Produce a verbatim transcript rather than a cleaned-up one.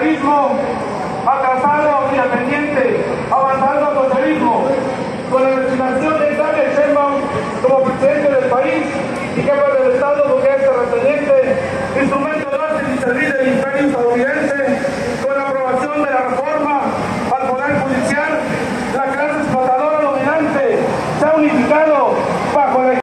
socialismo atrasado y pendiente, avanzando al socialismo, con la designación de Claudia Sheinbaum como presidente del país y jefe del Estado, porque es terrateniente, instrumento de orden y servir del imperio estadounidense, con la aprobación de la reforma